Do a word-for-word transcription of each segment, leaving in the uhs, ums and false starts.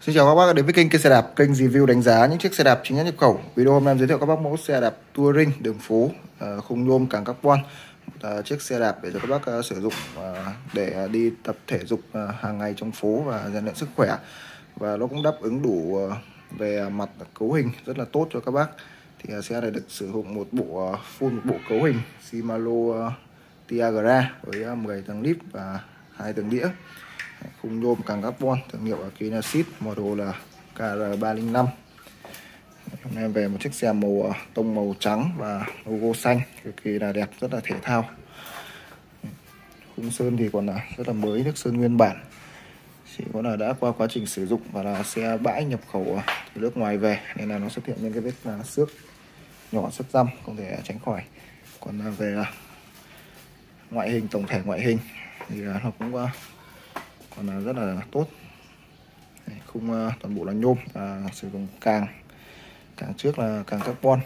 Xin chào các bác đã đến với kênh Cây Xe Đạp, kênh review đánh giá những chiếc xe đạp chính hãng nhập khẩu. Video hôm nay em giới thiệu các bác mẫu xe đạp touring đường phố, uh, khung nhôm càng carbon. Uh, chiếc xe đạp để cho các bác uh, sử dụng uh, để đi tập thể dục uh, hàng ngày trong phố và rèn luyện sức khỏe. Và nó cũng đáp ứng đủ uh, về mặt cấu hình rất là tốt cho các bác. Thì uh, xe này được sử dụng một bộ uh, full một bộ cấu hình Shimano uh, Tiagra với uh, mười tầng lip và hai tầng đĩa. Khung nhôm càng carbon, thương hiệu Kinesis, model là K R ba không năm. Hôm nay về một chiếc xe màu tông màu trắng và logo xanh, cực kỳ là đẹp, rất là thể thao. Khung sơn thì còn là rất là mới, nước sơn nguyên bản, chỉ có là đã qua quá trình sử dụng và là xe bãi nhập khẩu từ nước ngoài về nên là nó xuất hiện những cái vết là xước nhỏ, xước răm không thể tránh khỏi. Còn về ngoại hình, tổng thể ngoại hình thì nó cũng còn là rất là tốt. Khung toàn bộ là nhôm và sử dụng càng càng trước là càng carbon.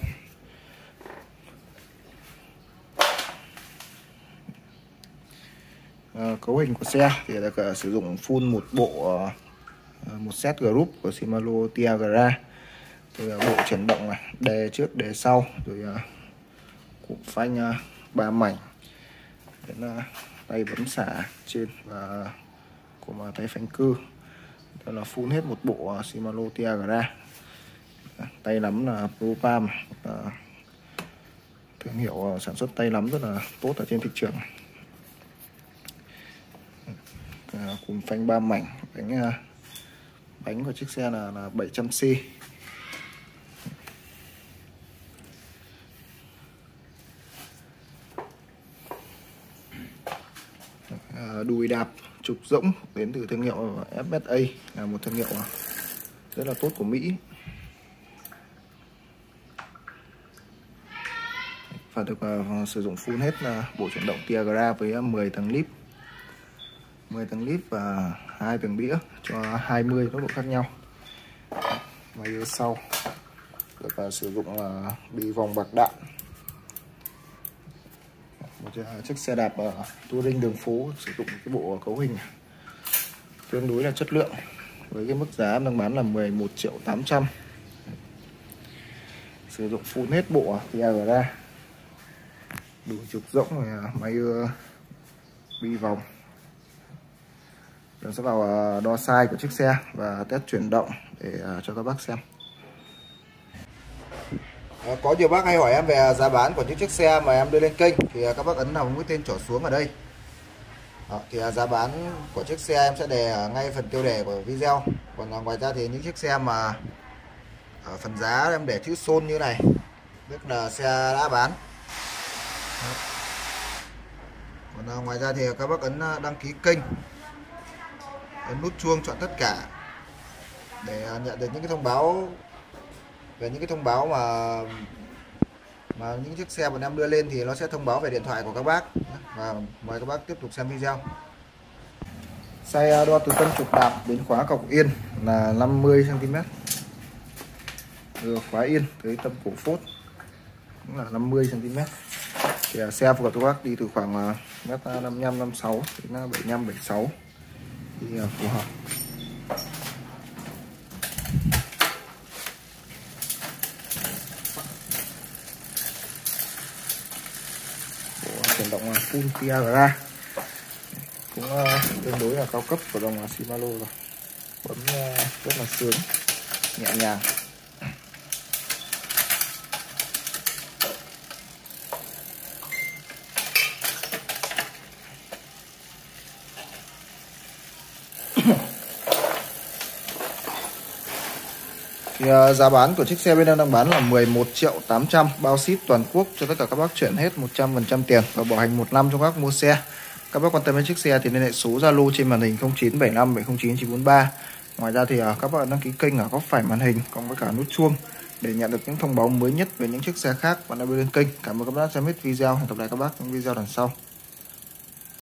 À, cấu hình của xe thì được uh, sử dụng full một bộ uh, một set group của Shimano Tiagra, từ uh, bộ chuyển động này, đề trước đề sau, rồi uh, cụm phanh uh, ba mảnh, đến uh, tay bấm xả trên và của mà tay phanh cư. Đó là full hết một bộ uh, Shimano Tiagra. Tay nắm là ProPalm, uh, thương hiệu uh, sản xuất tay nắm rất là tốt ở trên thị trường. Uh, cùng phanh ba mảnh, bánh uh, bánh của chiếc xe là, là bảy trăm xi. Uh, đùi đạp trục rỗng đến từ thương hiệu ép ét a, là một thương hiệu rất là tốt của Mỹ và được uh, sử dụng full hết là bộ chuyển động Tiagra với mười tầng lip mười tầng lip và hai tầng đĩa cho hai mươi tốc độ khác nhau. Máy sau được uh, sử dụng là uh, bi vòng bạc đạn. Một chiếc xe đạp uh, touring đường phố sử dụng cái bộ cấu hình tương đối là chất lượng, với cái mức giá đang bán là mười một triệu tám trăm. Sử dụng full hết bộ Tiagra, đủ trục rỗng rồi, máy uh, bi vòng. Mình sẽ vào uh, đo size của chiếc xe và test chuyển động để uh, cho các bác xem. À, có nhiều bác hay hỏi em về giá bán của những chiếc xe mà em đưa lên kênh thì uh, các bác ấn vào mũi tên trỏ xuống ở đây. Đó, thì uh, giá bán của chiếc xe em sẽ đề ngay phần tiêu đề của video. Còn uh, ngoài ra thì những chiếc xe mà ở phần giá em để chữ Son như này, tức là xe đã bán. Đó. Còn uh, ngoài ra thì các bác ấn đăng ký kênh, ấn nút chuông chọn tất cả để uh, nhận được những cái thông báo về những cái thông báo mà mà những chiếc xe bọn em đưa lên thì nó sẽ thông báo về điện thoại của các bác. Và mời các bác tiếp tục xem video. Size đo từ tâm trục đạp đến khóa cọc yên là năm mươi xăng ti mét, từ khóa yên tới tâm cổ phốt cũng là năm mươi xăng ti mét. Thì xe phù hợp cho các bác đi từ khoảng mét năm mươi lăm, năm mươi sáu đến bảy mươi lăm, bảy mươi sáu thì phù hợp. Chuyển động là full Tiagra, cũng uh, tương đối là cao cấp của dòng Shimano rồi, bấm uh, rất là sướng, nhẹ nhàng. Thì, uh, giá bán của chiếc xe bên em đang bán là mười một triệu tám trăm, bao ship toàn quốc cho tất cả các bác chuyển hết một trăm phần trăm tiền và bảo hành một năm cho các bác mua xe. Các bác quan tâm đến chiếc xe thì liên hệ số Zalo trên màn hình không chín bảy năm bảy không chín chín bốn ba. Ngoài ra thì uh, các bác đăng ký kênh ở góc phải màn hình cộng với cả nút chuông để nhận được những thông báo mới nhất về những chiếc xe khác bạn đã đưa lên kênh. Cảm ơn các bác đã xem hết video. Hẹn gặp lại các bác trong video lần sau.